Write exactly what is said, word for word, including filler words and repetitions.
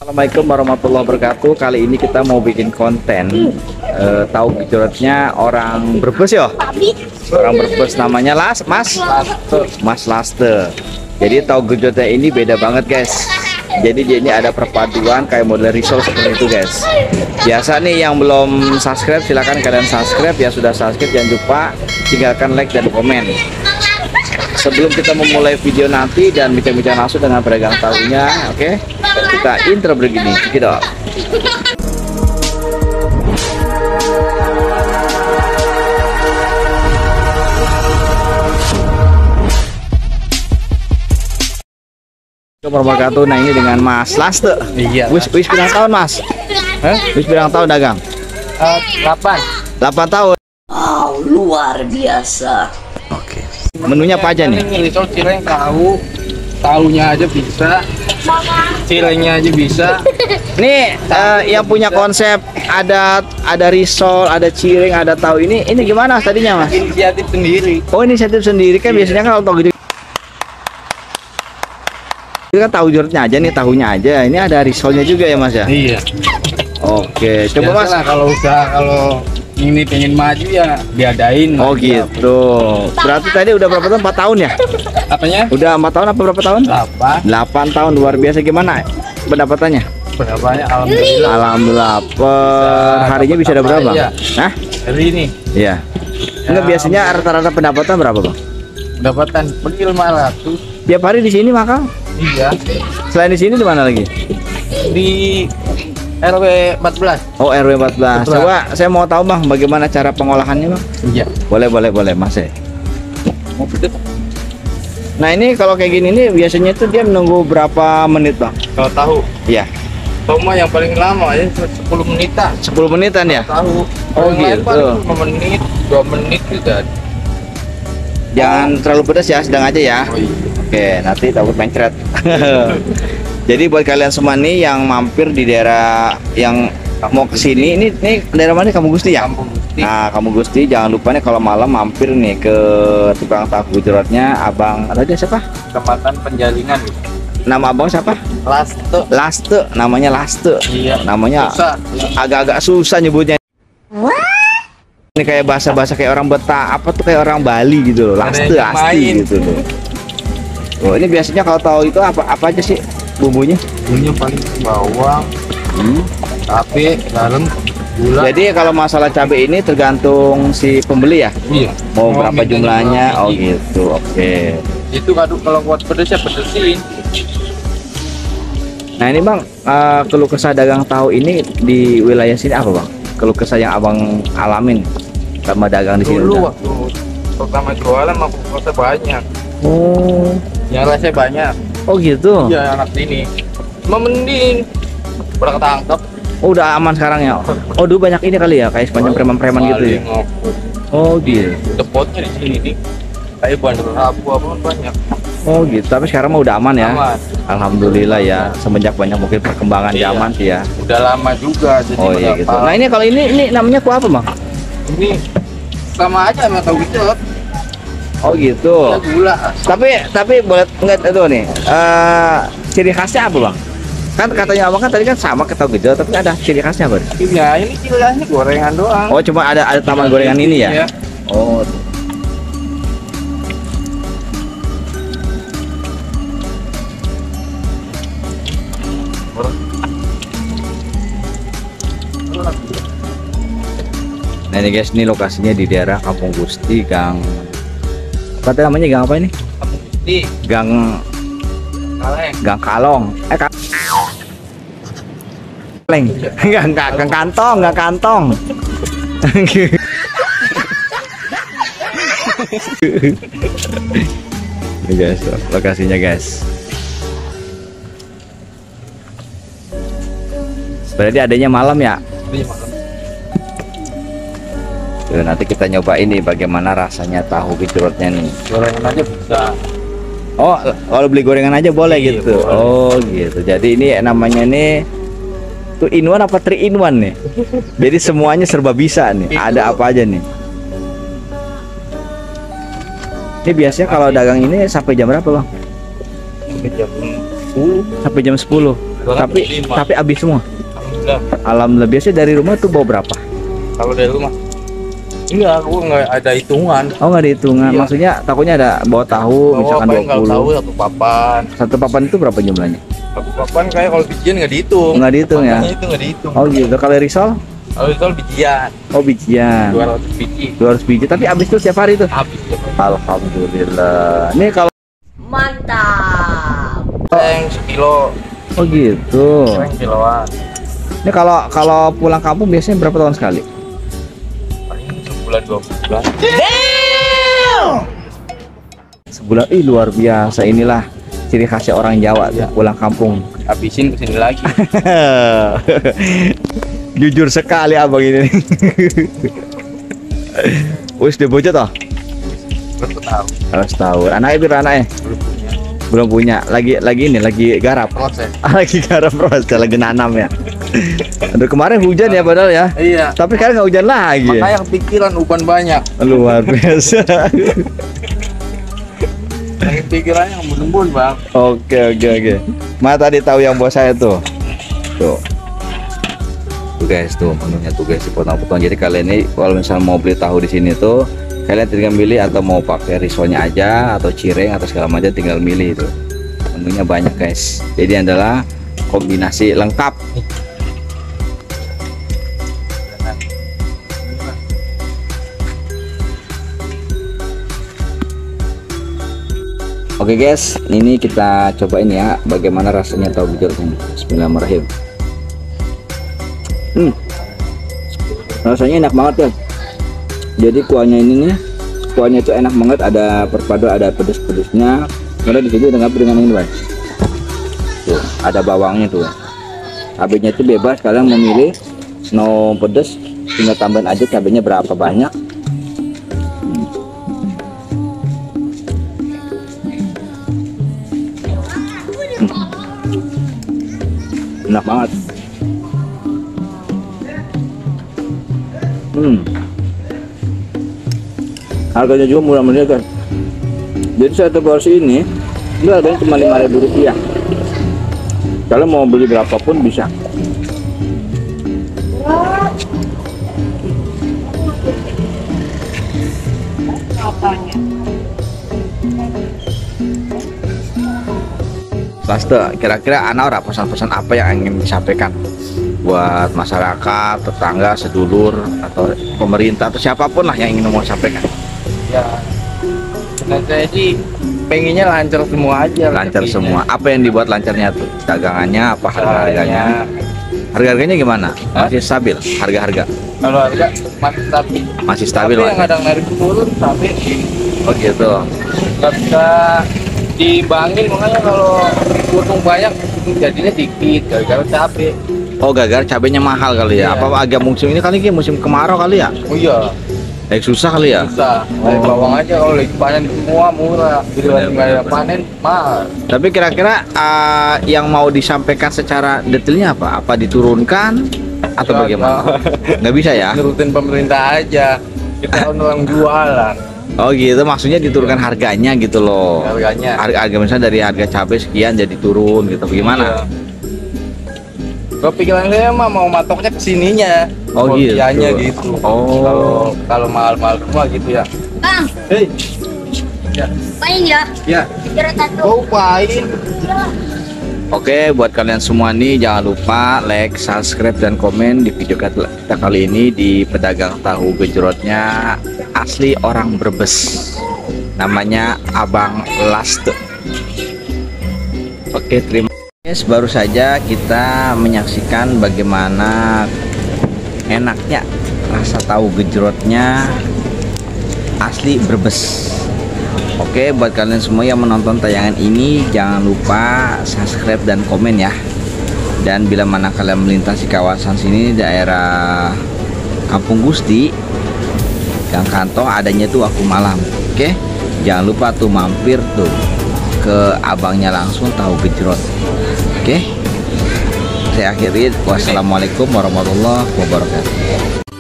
Assalamualaikum warahmatullahi wabarakatuh. Kali ini kita mau bikin konten uh, tahu gejrotnya orang Brebes ya. Orang Brebes namanya Las Mas Mas Laste. Jadi tahu gejrotnya ini beda banget guys. Jadi dia ini ada perpaduan kayak model risol seperti itu guys. Biasa nih yang belum subscribe silahkan kalian subscribe ya. Sudah subscribe jangan lupa tinggalkan like dan komen. Sebelum kita memulai video nanti dan bincang-bincang langsung dengan pedagang tahunya, oke? Okay? Kita intro begini, gitu. Wabarakatuh. Nah ini dengan Mas Laste. Iya. Wis wis berapa tahun Mas? Hah? Wis berapa tahun dagang? Uh, delapan. delapan tahun. Oh, luar biasa. Oke. Menunya apa aja nih? Risol cireng tahu, tahunya aja bisa, cirengnya aja bisa. Nih uh, yang punya konsep ada ada risol, ada cireng, ada tahu ini ini gimana tadinya Mas? Inisiatif sendiri. Oh inisiatif sendiri kan Iya. biasanya kan kalau tahu gitu ini kan tahu gejrotnya aja nih tahunya aja. Ini ada risolnya juga ya Mas ya? Iya. Oke coba Mas. Biasalah kalau usaha kalau ini pengen maju ya diadain. Oh gitu. Berarti tadi udah berapa tahun? empat tahun ya? Apanya? Udah empat tahun apa berapa tahun? Delapan. delapan tahun. Luar biasa. Gimana pendapatannya? Berapanya? Alhamdulillah. Alhamdulillah per harinya bisa ada berapa? Iya. Nah Hari ini iya. Enggak, biasanya rata-rata pendapatan berapa Bang? pendapatan per lima ratus. Tiap hari di sini makan? Iya. Selain di sini di mana lagi? Di R W empat belas. Oh R W empat belas. Betul. Coba saya mau tahu Bang bagaimana cara pengolahannya Bang? Iya. Boleh boleh boleh Mas ya. Mau betul. Nah ini kalau kayak gini nih biasanya tuh dia menunggu berapa menit Bang? Kalau tahu, Iya tahu mah yang paling lama ya sepuluh menitan. sepuluh menitan ya? Tahu. Oh, Yang lain gitu. paling lima menit, dua menit juga. Jangan terlalu pedas ya, sedang aja ya. Oh, iya. Oke nanti takut mencret. Jadi buat kalian semua nih yang mampir di daerah yang mau kesini, ini ini daerah mana Kampung Gusti ya? Kampung Gusti. Nah Kampung Gusti jangan lupa nih kalau malam mampir nih ke tukang tahu gejrotnya Abang ada dia siapa? Kecamatan Penjaringan. Nama abang siapa? Laste. Laste, namanya Laste. Iya. Namanya Susah. agak-agak susah nyebutnya. Ini kayak bahasa-bahasa kayak orang Beta, apa tuh kayak orang Bali gitu loh. Laste, Ada yang asti main. gitu loh. Oh, ini biasanya kalau tahu itu apa apa aja sih bumbunya? Bumbunya paling bawang, Hmm. cabe, garam, gula. Jadi kalau masalah cabai ini tergantung si pembeli ya. Iya. Mau berapa minta jumlahnya? berapa Oh biji. gitu. Oke. Itu kadang kalau buat pedes ya pedesin. Nah ini Bang, eh, keluh kesah dagang tahu ini di wilayah sini apa Bang? Keluh kesah yang Abang alamin sama dagang di sini. Dulu udah? waktu pertama jualan mah pokoknya banyak. Oh. Yang rasanya banyak. Oh gitu. Iya anak sini. Cuma mending udah ketangkep. Oh, udah aman sekarang ya. Oh dulu banyak ini kali ya kayak sepanjang preman-preman gitu ya. Paling ngopot. Oh gitu. Depotnya di sini nih. Kayak bandar rabu apa banyak. Oh gitu. Tapi sekarang mah udah aman ya. Aman. Alhamdulillah ya. Semenjak banyak mungkin perkembangan Iya. zaman sih ya. Udah lama juga jadi Oh iya udah gitu. paham. Nah ini kalau ini ini namanya kuah apa Bang? Ini sama aja sama tahu gitu. Oh gitu. Ya gula. Tapi tapi boleh enggak itu nih. Eh ciri khasnya apa Bang? Kan katanya Abang kan tadi kan sama ke tahu gejrot tapi ada ciri khasnya apa? Iya, ini cilahnya gorengan doang. Oh cuma ada ada tambahan gorengan ini ya? Iya. Oh. Nah ini guys, ini lokasinya di daerah Kampung Gusti, Gang. Apa tadi namanya gang apa ini? Di Gang kaleng. Gang Kalong. Eh Kang. Kaleng. Enggak enggak Gang Kantong, Gang Kantong. Ini guys, lokasinya guys. Berarti adanya malam ya? Iya, makan. Tuh, nanti kita nyoba ini bagaimana rasanya tahu gejrotnya nih. Gorengan aja bisa. Oh, kalau beli gorengan aja boleh Iya, gitu. boleh. Oh, gitu. Jadi ini namanya nih two in one apa three in one nih? Jadi semuanya serba bisa nih. Itu. Ada apa aja nih? Ini biasanya kalau dagang ini sampai jam berapa, Bang? Sampai jam sepuluh. Sampai jam sepuluh. Tapi lima. tapi habis semua. Alhamdulillah. Alhamdulillah. Biasanya dari rumah tuh bawa berapa? Kalau dari rumah, enggak, aku nggak ada hitungan. Oh, nggak dihitungan. Iya. Maksudnya takutnya ada bawa tahu Bawa misalkan paling kalau tahu dua puluh. satu papan. Satu papan itu berapa jumlahnya? Satu papan kayak kalau bijian nggak dihitung. Nggak dihitung ya? Makanya itu nggak dihitung. Oh gitu. Kalau risol? Kalau itu bijian Oh bijian. dua ratus biji. dua ratus biji. Tapi habis tuh setiap hari tuh. Habis ya. Alhamdulillah. Ini kalau Mantap. Yang sekilo, oh gitu. yang kiloan. Ini kalau kalau pulang kampung biasanya berapa tahun sekali? Paling sebulan dua bulan. Sebulan. Ih luar biasa, inilah ciri khasnya orang Jawa tuh, Iya. pulang kampung. Habisin kesini lagi. Jujur sekali abang ini. Wis udah bocah toh? Berapa tahun? Harus tahu. Anaknya biar anaknya Belum punya. belum punya. Lagi lagi ini lagi garap. Proses. Ah, lagi garap proses, lagi nanam ya. Aduh kemarin hujan ya padahal ya. Iya. Tapi sekarang nggak hujan lagi. Makanya kepikiran uban banyak. Luar biasa. Yang pikirannya embun-embun bang. Oke oke oke. Mana tadi tahu yang buat saya tuh. Tuh. Tuh guys tuh menunya tuh guys dipotong-potong. Jadi kalian ini kalau misalnya mau beli tahu di sini tuh kalian tinggal milih atau mau pakai risolnya aja atau cireng atau segala macam tinggal milih itu. Menunya banyak guys. Jadi adalah kombinasi lengkap. Oke guys, ini kita cobain ya bagaimana rasanya tahu gejrot ini. Bismillahirrahmanirrahim. Hmm, rasanya enak banget guys. Jadi kuahnya ini nih, kuahnya itu enak banget. Ada perpaduan, ada pedes-pedesnya. Karena di sini dengan dengan ini guys. Tuh, ada bawangnya tuh. Cabenya itu bebas, kalian memilih no pedes, tinggal tambahin aja cabenya berapa banyak. Enak banget. Hmm. Harganya juga murah-murah kan. Jadi satu porsi ini ini harganya cuma lima ribu rupiah. Kalau mau beli berapapun bisa. Laste, kira-kira anak ora pesan-pesan apa yang ingin disampaikan buat masyarakat, tetangga, sedulur, atau pemerintah atau siapapun lah yang ingin mau sampaikan? Ya. Dan saya sih pengennya lancar semua aja. Lancar rezekinya. semua. Apa yang dibuat lancarnya tuh? Dagangannya apa harga-harganya? Harga-harganya gimana? Hah? Masih stabil harga-harga? Kalau harga masih stabil. Masih stabil Tapi Mas? yang kadang narik turun stabil. Oh gitu. Nggak bisa dibangin, makanya kalau untung banyak jadinya dikit gara-gara cabai. Oh gagal cabenya mahal kali ya? Iya. Apa agak musim ini kali ini musim kemarau kali ya? Oh iya, Kayak susah kali ya? bisa. Dari Oh. bawang aja kalau lagi panen semua murah. Jadi Bener, lagi nggak ada bener, panen mahal. Tapi kira-kira uh, yang mau disampaikan secara detailnya apa? Apa diturunkan atau Nggak, bagaimana? Nggak bisa ya? Nurutin pemerintah aja. Kita kan orang jualan Oh gitu, maksudnya diturunkan harganya gitu loh. harganya. Harga, harga misalnya dari harga cabai sekian jadi turun gitu, bagaimana? Kalau pikiran saya mah mau matoknya kesininya. Oh gitu. Kualitasnya gitu. Oh. Kalau kalau mahal-mahal semua gitu ya. Bang, Hei. Ya. main ya? Ya. Jerat satu. Oh, pain. Oke, buat kalian semua nih jangan lupa like, subscribe, dan komen di video kita kali ini di pedagang tahu gejrotnya asli orang Brebes. Namanya Abang Laste. Oke, terima kasih. Baru saja kita menyaksikan bagaimana enaknya rasa tahu gejrotnya asli Brebes. Oke, buat kalian semua yang menonton tayangan ini jangan lupa subscribe dan komen ya. Dan bila mana kalian melintasi kawasan sini daerah Kampung Gusti, Gang Kantong, adanya tuh aku malam. Oke, jangan lupa tuh mampir tuh ke abangnya langsung tahu gejrot. Oke, saya akhiri. Wassalamualaikum warahmatullahi wabarakatuh.